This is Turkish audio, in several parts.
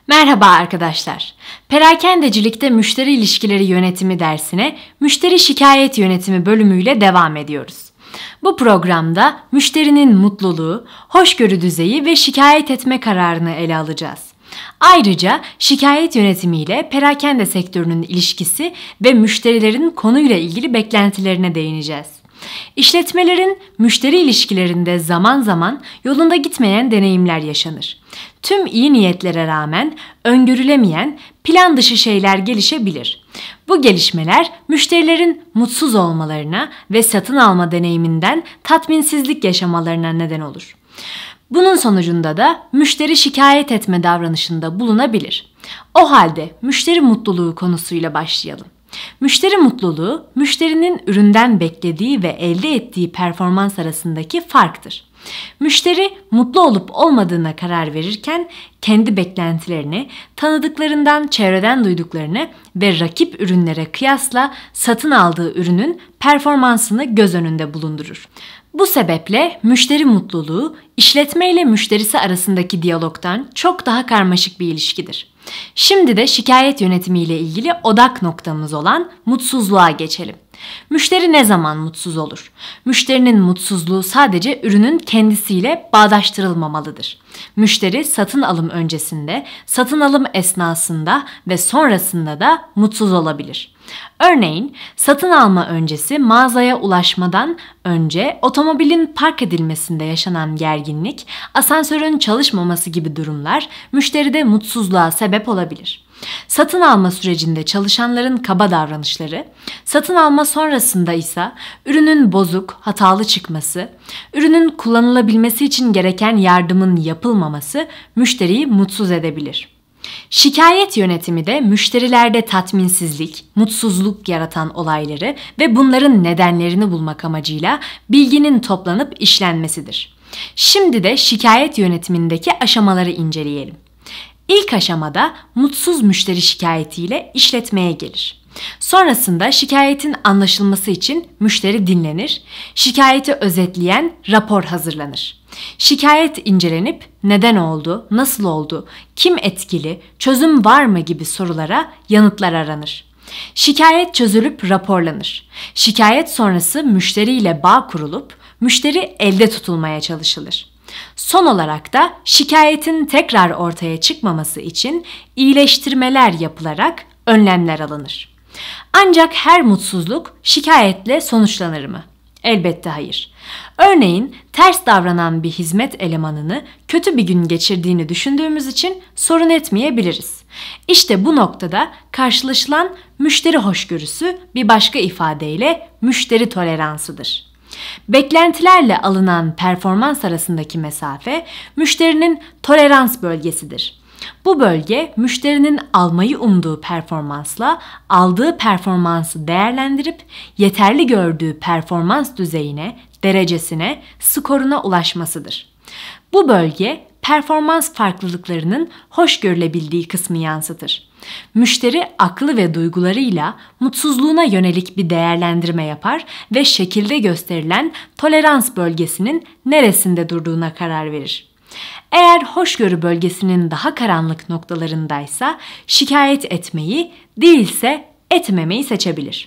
Merhaba arkadaşlar. Perakendecilikte müşteri ilişkileri yönetimi dersine müşteri şikayet yönetimi bölümüyle devam ediyoruz. Bu programda müşterinin mutluluğu, hoşgörü düzeyi ve şikayet etme kararını ele alacağız. Ayrıca şikayet yönetimiyle perakende sektörünün ilişkisi ve müşterilerin konuyla ilgili beklentilerine değineceğiz. İşletmelerin müşteri ilişkilerinde zaman zaman yolunda gitmeyen deneyimler yaşanır. Tüm iyi niyetlere rağmen öngörülemeyen plan dışı şeyler gelişebilir. Bu gelişmeler müşterilerin mutsuz olmalarına ve satın alma deneyiminden tatminsizlik yaşamalarına neden olur. Bunun sonucunda da müşteri şikayet etme davranışında bulunabilir. O halde müşteri mutluluğu konusuyla başlayalım. Müşteri mutluluğu, müşterinin üründen beklediği ve elde ettiği performans arasındaki farktır. Müşteri mutlu olup olmadığına karar verirken kendi beklentilerini, tanıdıklarından, çevreden duyduklarını ve rakip ürünlere kıyasla satın aldığı ürünün performansını göz önünde bulundurur. Bu sebeple müşteri mutluluğu, işletme ile müşterisi arasındaki diyalogtan çok daha karmaşık bir ilişkidir. Şimdi de şikayet yönetimi ile ilgili odak noktamız olan mutsuzluğa geçelim. Müşteri ne zaman mutsuz olur? Müşterinin mutsuzluğu sadece ürünün kendisiyle bağdaştırılmamalıdır. Müşteri satın alım öncesinde, satın alım esnasında ve sonrasında da mutsuz olabilir. Örneğin satın alma öncesi mağazaya ulaşmadan önce otomobilin park edilmesinde yaşanan gerginlik, asansörün çalışmaması gibi durumlar müşteride mutsuzluğa sebep olabilir. Satın alma sürecinde çalışanların kaba davranışları, satın alma sonrasında ise ürünün bozuk, hatalı çıkması, ürünün kullanılabilmesi için gereken yardımın yapılmaması müşteriyi mutsuz edebilir. Şikayet yönetimi de müşterilerde tatminsizlik, mutsuzluk yaratan olayları ve bunların nedenlerini bulmak amacıyla bilginin toplanıp işlenmesidir. Şimdi de şikayet yönetimindeki aşamaları inceleyelim. İlk aşamada mutsuz müşteri şikayetiyle işletmeye gelir. Sonrasında şikayetin anlaşılması için müşteri dinlenir, şikayeti özetleyen rapor hazırlanır. Şikayet incelenip neden oldu, nasıl oldu, kim etkili, çözüm var mı gibi sorulara yanıtlar aranır. Şikayet çözülüp raporlanır. Şikayet sonrası müşteriyle bağ kurulup müşteri elde tutulmaya çalışılır. Son olarak da şikayetin tekrar ortaya çıkmaması için iyileştirmeler yapılarak önlemler alınır. Ancak her mutsuzluk şikayetle sonuçlanır mı? Elbette hayır. Örneğin ters davranan bir hizmet elemanını kötü bir gün geçirdiğini düşündüğümüz için sorun etmeyebiliriz. İşte bu noktada karşılaşılan müşteri hoşgörüsü bir başka ifadeyle müşteri toleransıdır. Beklentilerle alınan performans arasındaki mesafe müşterinin tolerans bölgesidir. Bu bölge müşterinin almayı umduğu performansla aldığı performansı değerlendirip yeterli gördüğü performans düzeyine, derecesine, skoruna ulaşmasıdır. Bu bölge performans farklılıklarının hoş görülebildiği kısmı yansıtır. Müşteri aklı ve duygularıyla mutsuzluğuna yönelik bir değerlendirme yapar ve şekilde gösterilen tolerans bölgesinin neresinde durduğuna karar verir. Eğer hoşgörü bölgesinin daha karanlık noktalarındaysa şikayet etmeyi, değilse etmemeyi seçebilir.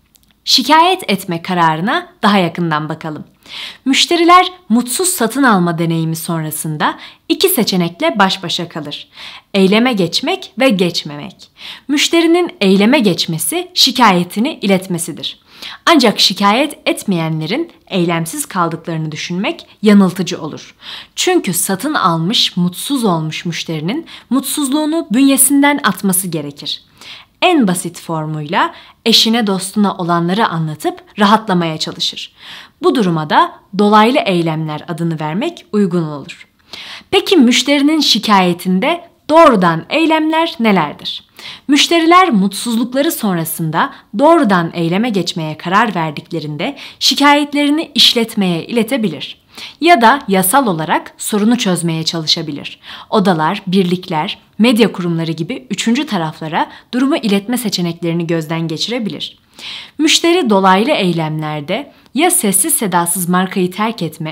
Şikayet etme kararına daha yakından bakalım. Müşteriler mutsuz satın alma deneyimi sonrasında iki seçenekle baş başa kalır. Eyleme geçmek ve geçmemek. Müşterinin eyleme geçmesi şikayetini iletmesidir. Ancak şikayet etmeyenlerin eylemsiz kaldıklarını düşünmek yanıltıcı olur. Çünkü satın almış, mutsuz olmuş müşterinin mutsuzluğunu bünyesinden atması gerekir. En basit formuyla eşine dostuna olanları anlatıp rahatlamaya çalışır. Bu duruma da dolaylı eylemler adını vermek uygun olur. Peki müşterinin şikayetinde doğrudan eylemler nelerdir? Müşteriler mutsuzlukları sonrasında doğrudan eyleme geçmeye karar verdiklerinde şikayetlerini işletmeye iletebilir. Ya da yasal olarak sorunu çözmeye çalışabilir. Odalar, birlikler, medya kurumları gibi üçüncü taraflara durumu iletme seçeneklerini gözden geçirebilir. Müşteri dolaylı eylemlerde ya sessiz sedasız markayı terk etme,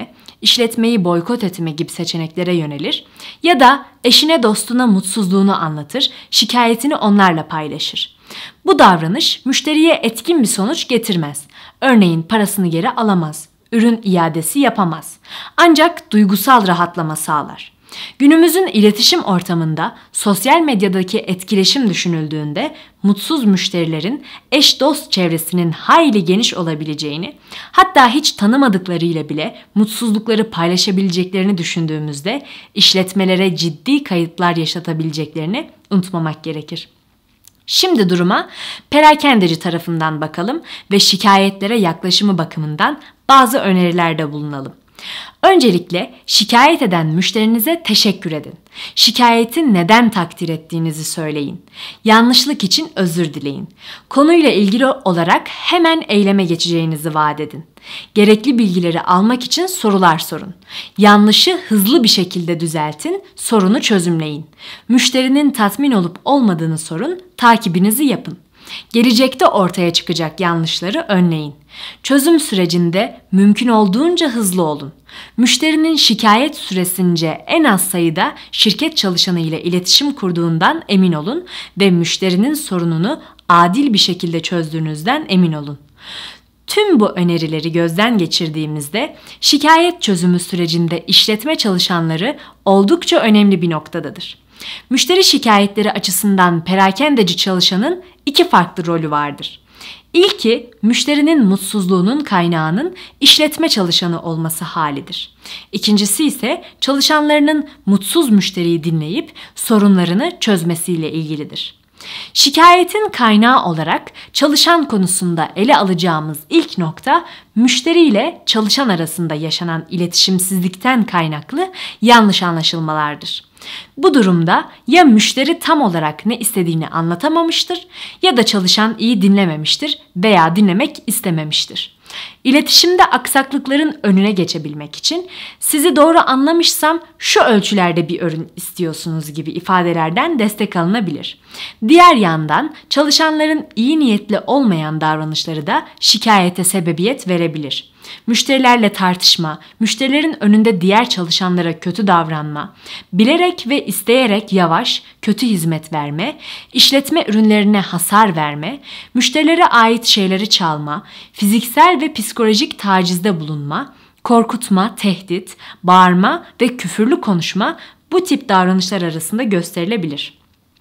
işletmeyi boykot etme gibi seçeneklere yönelir ya da eşine dostuna mutsuzluğunu anlatır, şikayetini onlarla paylaşır. Bu davranış müşteriye etkin bir sonuç getirmez. Örneğin parasını geri alamaz, ürün iadesi yapamaz. Ancak duygusal rahatlama sağlar. Günümüzün iletişim ortamında sosyal medyadaki etkileşim düşünüldüğünde mutsuz müşterilerin eş dost çevresinin hayli geniş olabileceğini, hatta hiç tanımadıklarıyla bile mutsuzlukları paylaşabileceklerini düşündüğümüzde işletmelere ciddi kayıplar yaşatabileceklerini unutmamak gerekir. Şimdi duruma perakendeci tarafından bakalım ve şikayetlere yaklaşımı bakımından bazı önerilerde bulunalım. Öncelikle şikayet eden müşterinize teşekkür edin. Şikayeti neden takdir ettiğinizi söyleyin. Yanlışlık için özür dileyin. Konuyla ilgili olarak hemen eyleme geçeceğinizi vaat edin. Gerekli bilgileri almak için sorular sorun. Yanlışı hızlı bir şekilde düzeltin, sorunu çözümleyin. Müşterinin tatmin olup olmadığını sorun, takibinizi yapın. Gelecekte ortaya çıkacak yanlışları önleyin. Çözüm sürecinde mümkün olduğunca hızlı olun. Müşterinin şikayet süresince en az sayıda şirket çalışanı ile iletişim kurduğundan emin olun ve müşterinin sorununu adil bir şekilde çözdüğünüzden emin olun. Tüm bu önerileri gözden geçirdiğimizde şikayet çözümü sürecinde işletme çalışanları oldukça önemli bir noktadadır. Müşteri şikayetleri açısından perakendeci çalışanın iki farklı rolü vardır. İlki, müşterinin mutsuzluğunun kaynağının işletme çalışanı olması halidir. İkincisi ise çalışanlarının mutsuz müşteriyi dinleyip sorunlarını çözmesiyle ilgilidir. Şikayetin kaynağı olarak çalışan konusunda ele alacağımız ilk nokta, müşteri ile çalışan arasında yaşanan iletişimsizlikten kaynaklı yanlış anlaşılmalardır. Bu durumda ya müşteri tam olarak ne istediğini anlatamamıştır ya da çalışan iyi dinlememiştir veya dinlemek istememiştir. İletişimde aksaklıkların önüne geçebilmek için sizi doğru anlamışsam şu ölçülerde bir ürün istiyorsunuz gibi ifadelerden destek alınabilir. Diğer yandan çalışanların iyi niyetli olmayan davranışları da şikayete sebebiyet verebilir. Müşterilerle tartışma, müşterilerin önünde diğer çalışanlara kötü davranma, bilerek ve isteyerek yavaş, kötü hizmet verme, işletme ürünlerine hasar verme, müşterilere ait şeyleri çalma, fiziksel ve psikolojik tacizde bulunma, korkutma, tehdit, bağırma ve küfürlü konuşma bu tip davranışlar arasında gösterilebilir.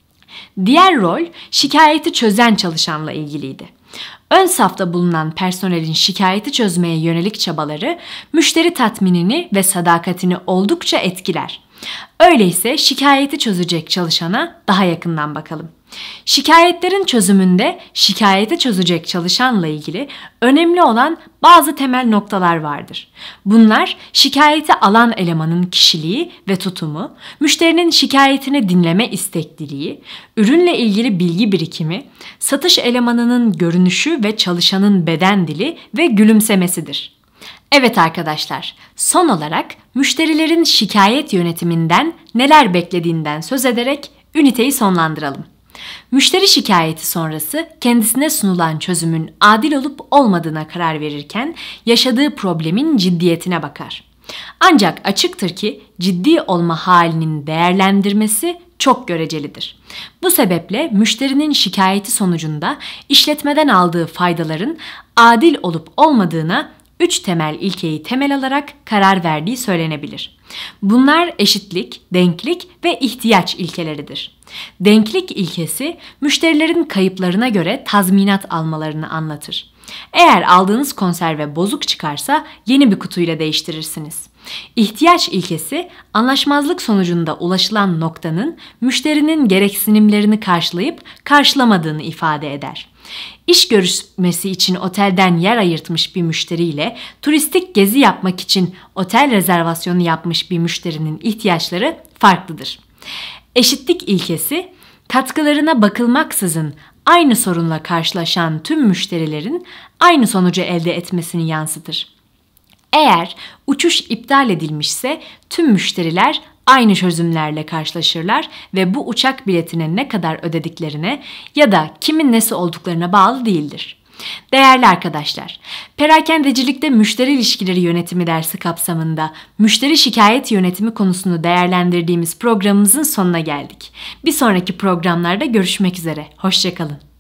Diğer rol şikayeti çözen çalışanla ilgiliydi. Ön safta bulunan personelin şikayeti çözmeye yönelik çabaları müşteri tatminini ve sadakatini oldukça etkiler. Öyleyse şikayeti çözecek çalışana daha yakından bakalım. Şikayetlerin çözümünde şikayeti çözecek çalışanla ilgili önemli olan bazı temel noktalar vardır. Bunlar şikayeti alan elemanın kişiliği ve tutumu, müşterinin şikayetini dinleme istekliliği, ürünle ilgili bilgi birikimi, satış elemanının görünüşü ve çalışanın beden dili ve gülümsemesidir. Evet arkadaşlar, son olarak müşterilerin şikayet yönetiminden neler beklediğinden söz ederek üniteyi sonlandıralım. Müşteri şikayeti sonrası kendisine sunulan çözümün adil olup olmadığına karar verirken yaşadığı problemin ciddiyetine bakar. Ancak açıktır ki ciddi olma halinin değerlendirmesi çok görecelidir. Bu sebeple müşterinin şikayeti sonucunda işletmeden aldığı faydaların adil olup olmadığına 3 temel ilkeyi temel alarak karar verdiği söylenebilir. Bunlar eşitlik, denklik ve ihtiyaç ilkeleridir. Denklik ilkesi, müşterilerin kayıplarına göre tazminat almalarını anlatır. Eğer aldığınız konserve bozuk çıkarsa yeni bir kutuyla değiştirirsiniz. İhtiyaç ilkesi, anlaşmazlık sonucunda ulaşılan noktanın müşterinin gereksinimlerini karşılayıp karşılamadığını ifade eder. İş görüşmesi için otelden yer ayırtmış bir müşteriyle turistik gezi yapmak için otel rezervasyonu yapmış bir müşterinin ihtiyaçları farklıdır. Eşitlik ilkesi, katkılarına bakılmaksızın aynı sorunla karşılaşan tüm müşterilerin aynı sonucu elde etmesini yansıtır. Eğer uçuş iptal edilmişse tüm müşteriler aynı çözümlerle karşılaşırlar ve bu uçak biletine ne kadar ödediklerine ya da kimin nesi olduklarına bağlı değildir. Değerli arkadaşlar, perakendecilikte müşteri ilişkileri yönetimi dersi kapsamında müşteri şikayet yönetimi konusunu değerlendirdiğimiz programımızın sonuna geldik. Bir sonraki programlarda görüşmek üzere. Hoşça kalın.